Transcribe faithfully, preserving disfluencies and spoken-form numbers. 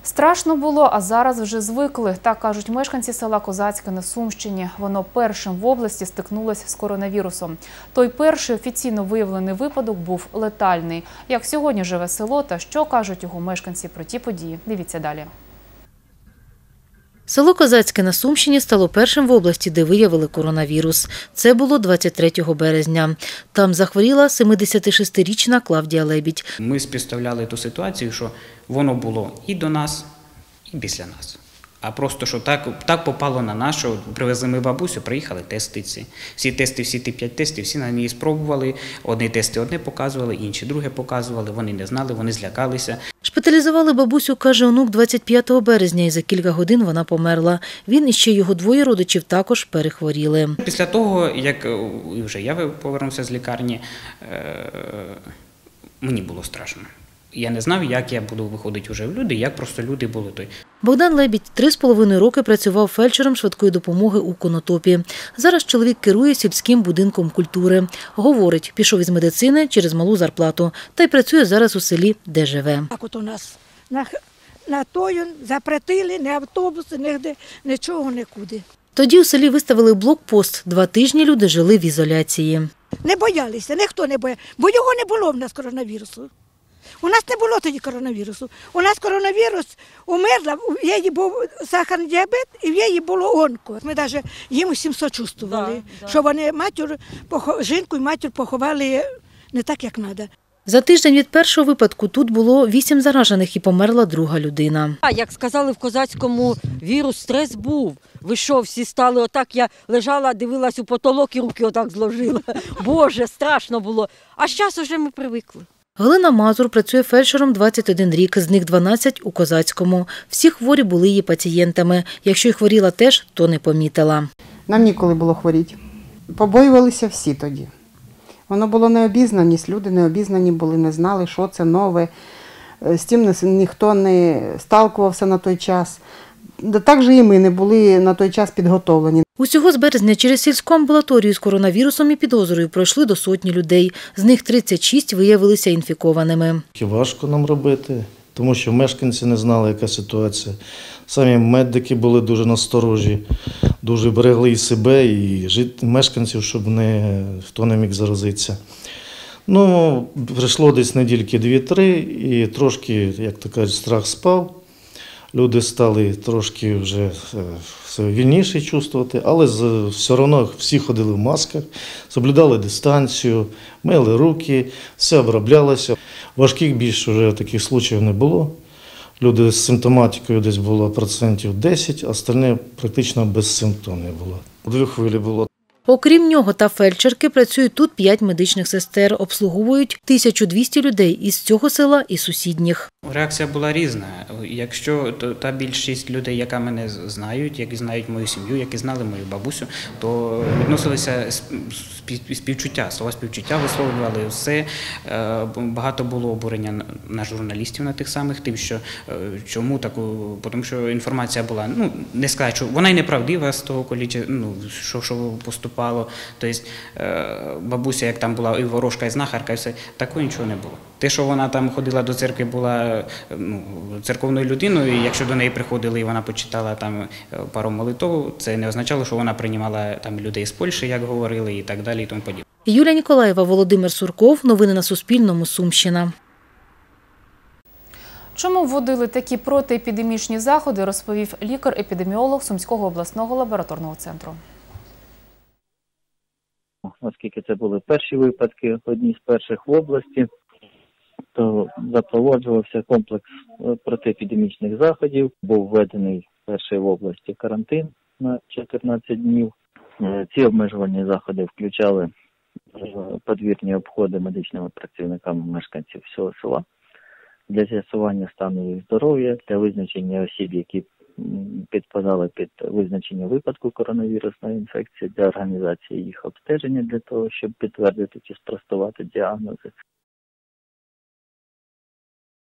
Страшно було, а зараз вже звикли. Так кажуть мешканці села Козацьке на Сумщині. Воно першим в області стикнулося з коронавірусом. Той перший офіційно виявлений випадок був летальний. Як сьогодні живе село та що кажуть його мешканці про ті події? Дивіться далі. Село Козацьке на Сумщині стало першим в області, де виявили коронавірус. Це було двадцять третього березня. Там захворіла семидесятишестирічна Клавдія Лебідь. Ми співставляли ту ситуацію, що воно було і до нас, і після нас. А просто, що так, так попало на нас, що привезли ми бабусю, приїхали теститися. Всі тести, всі ті п'ять тестів, всі на неї спробували. Одні тести одне показували, інші друге показували. Вони не знали, вони злякалися. Шпиталізували бабусю, каже онук, двадцять п'ятого березня, і за кілька годин вона померла. Він і ще його двоє родичів також перехворіли. Після того, як вже я повернувся з лікарні, мені було страшно. Я не знав, як я буду виходити вже в люди, як просто люди були той. Богдан Лебідь три з половиною роки працював фельдшером швидкої допомоги у Конотопі. Зараз чоловік керує сільським будинком культури. Говорить, пішов із медицини через малу зарплату. Та й працює зараз у селі, де живе. Так от у нас на, на тою запретили, ні автобуси, ніде, нічого, нікуди. Тоді у селі виставили блокпост. Два тижні люди жили в ізоляції. Не боялися, ніхто не боявся, бо його не було в нас коронавірусу. У нас не було тоді коронавірусу. У нас коронавірус умерла, в її був сахарний діабет і в її було онко. Ми навіть їм усім сочувствували, да, да. Що вони матір, жінку і матір поховали не так, як треба. За тиждень від першого випадку тут було вісім заражених і померла друга людина. Як сказали в Козацькому, вірус, стрес був. Ви що, всі стали отак, я лежала, дивилась у потолок і руки отак зложила. Боже, страшно було. А зараз вже ми привикли. Галина Мазур працює фельдшером двадцять один рік, з них дванадцять у Козацькому. Всі хворі були її пацієнтами. Якщо й хворіла теж, то не помітила. Нам ніколи було хворіти. Побоювалися всі тоді. Воно було необізнаність, люди необізнані були, не знали, що це нове. З тим ніхто не сталкувався на той час. Так же і ми не були на той час підготовлені. Усього з березня через сільську амбулаторію з коронавірусом і підозрою пройшли до сотні людей. З них тридцять шість виявилися інфікованими. Важко нам робити, тому що мешканці не знали, яка ситуація. Самі медики були дуже насторожі, дуже берегли і себе, і мешканців, щоб не, хто не міг заразитися. Ну, прийшло десь недільки дві-три і трошки, як то кажуть, страх спав. Люди стали трошки вже вільніше чувствувати, але все одно всі ходили в масках, соблюдали дистанцію, мили руки, все оброблялося. Важких більше вже таких случаїв не було. Люди з симптоматикою десь було процентів десять, а остальне практично безсимптомне було. Дві хвилі було. Окрім нього та фельдшерки, працюють тут п'ять медичних сестер, обслуговують тисячу двісті людей із цього села і сусідніх. Реакція була різна. Якщо та більшість людей, яка мене знають, які знають мою сім'ю, які знали мою бабусю, то відносилися співчуття, слова співчуття висловлювали все. Багато було обурення на журналістів, на тих самих, тим, що чому таку, тому що інформація була, ну, не сказати, що вона й неправдива з того, коли, ну, що, що поступало. Тобто бабуся, як там була і ворожка, і знахарка, і все, такого нічого не було. Те, що вона там ходила до церкви, була, ну, церковною людиною, і якщо до неї приходили і вона почитала там пару молитов, це не означало, що вона приймала там людей з Польщі, як говорили, і так далі, і тому подібне. Юлія Ніколаєва, Володимир Сурков. Новини на Суспільному. Сумщина. Чому вводили такі протиепідемічні заходи, розповів лікар-епідеміолог Сумського обласного лабораторного центру. Оскільки це були перші випадки, одні з перших в області, то запроваджувався комплекс протиепідемічних заходів. Був введений перший в області карантин на чотирнадцять днів. Ці обмежувальні заходи включали подвірні обходи медичними працівниками мешканців всього села для з'ясування стану їх здоров'я, для визначення осіб, які підпадали під визначення випадку коронавірусної інфекції, для організації їх обстеження, для того, щоб підтвердити чи спростувати діагнози.